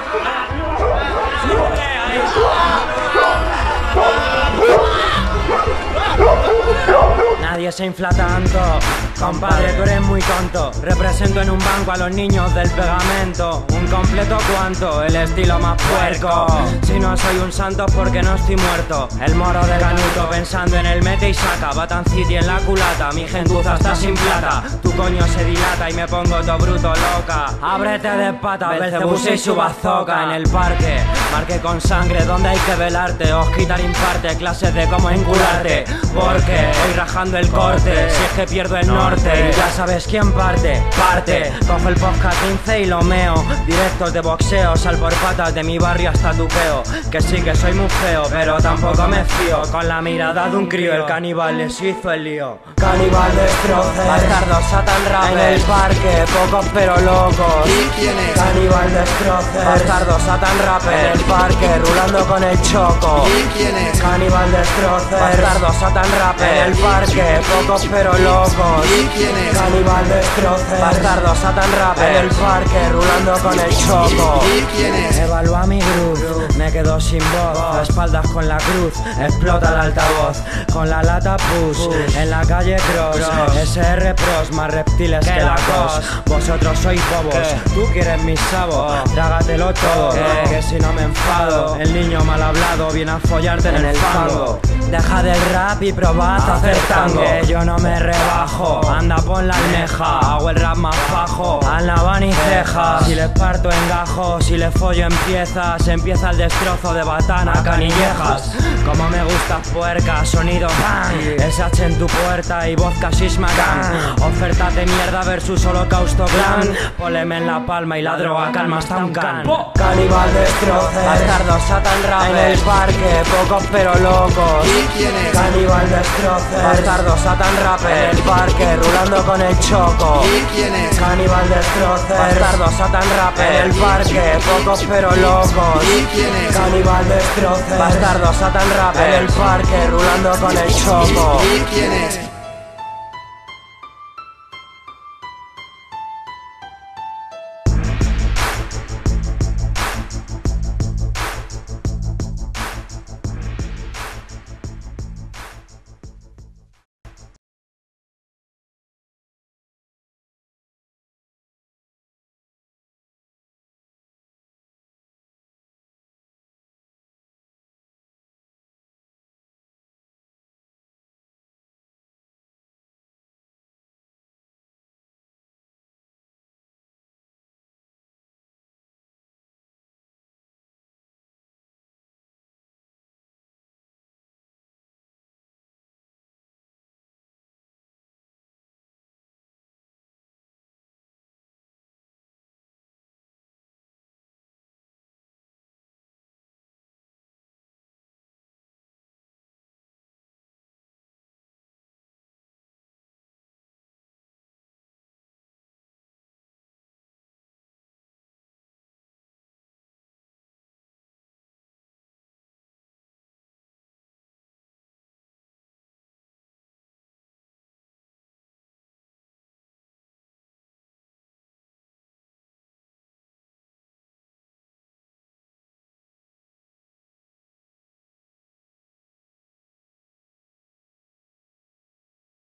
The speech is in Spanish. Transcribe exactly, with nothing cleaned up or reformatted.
Nadie se infla tanto, compadre, tú eres muy tonto. Represento en un banco a los niños del pegamento. Un completo cuanto, el estilo más puerco. Si no soy un santo porque no estoy muerto. El moro de Canuto pensando en el mete y saca. Batan City en la culata, mi gentuza está sin plata. Tu coño se dilata y me pongo todo bruto loca. Ábrete de pata, Belcebú y su bazooka. En el parque, marqué con sangre donde hay que velarte. Os quitar imparte clases de cómo encularte. Porque voy rajando el corte, si es que pierdo el norte. Ya sabes quién parte, parte. Cojo el podcast quince y lo meo. Directos de boxeo, sal por patas de mi barrio hasta Tupeo. Que sí que soy muy feo, pero tampoco me fío. Con la mirada de un crío, el caníbal les hizo el lío. Caníbal destroce, bastardo Satan Rapper. En el parque, pocos pero locos. ¿Y quién es? Caníbal destroce, bastardo Satan Rapper. En el parque, rulando con el choco. ¿Y quién es? Caníbal destroce, bastardo Satan Rapper. En el parque, pocos pero locos. ¿Y quién es? Caníbal destroce, bastardo Satan Rapper. En el parque, rulando con el choco. ¿Y quién es? Evalúa mi groove, me quedo sin voz. A espaldas con la cruz, explota el altavoz. Con la lata push, en la calle cross. S R pros, más reptiles que la cos. Vosotros sois bobos, tú quieres mis sabos. Trágatelo todo, que si no me enfado. El niño mal hablado viene a follarte en el fango. Deja del rap y probad a hacer tango. Que yo no me rebajo, anda pon la almeja. Hago el rap más bajo, al naván y cejas. Si les parto en gajos, si les follo en piezas. Empieza el destrozo de batana, canillejas. Como me gustas puerca, sonido bang. S H en tu puerta y vodka Shishmagan. Ofertas de mierda versus holocausto clan. Poleme en la palma y la droga calma hasta un can. Caníbal destroce, bastardo Satan Rapper. En el parque, pocos pero locos. ¿Y quién es? Caníbal destroce, bastardo Satan Rapper. En el parque, rulando con el choco. ¿Y quién es? Caníbal destroce, bastardo Satan Rapper. En el parque, pocos pero locos. ¿Y quién es? Caníbal destroce, bastardo Satan Rapper. En el parque, rulando con el choco. ¿Y quién es?